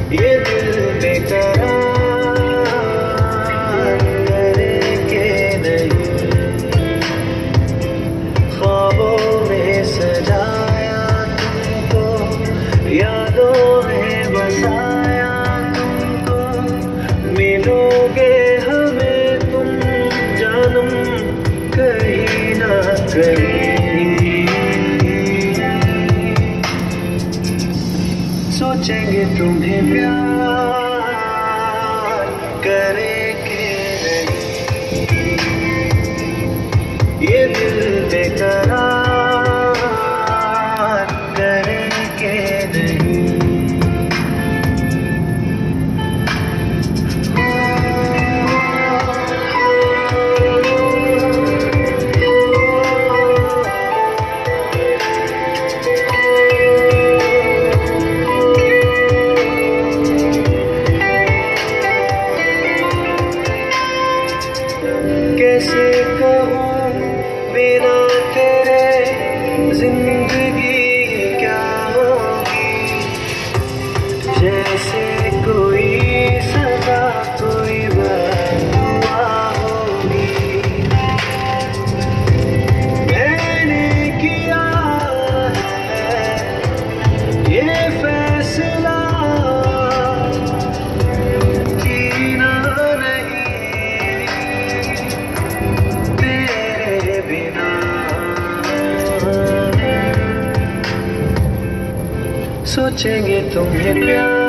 ये दिल बेकरार करे के नहीं, ख्वाबों में सजाया तुमको, यादों में बसाया तुमको, मिलोगे हमें तुम जानम कहीं ना कहीं। सोचेंगे तुम्हें प्यार करेंगे नहीं, ये दिल बेकरार करेंगे नहीं। कैसे कहूँ बिना तेरे जिंदगी क्या होगी, जैसे कोई सदा कोई बदुआ होगी। मैंने किया है ये फैसला, जीना सोचेंगे तुम्हें प्यार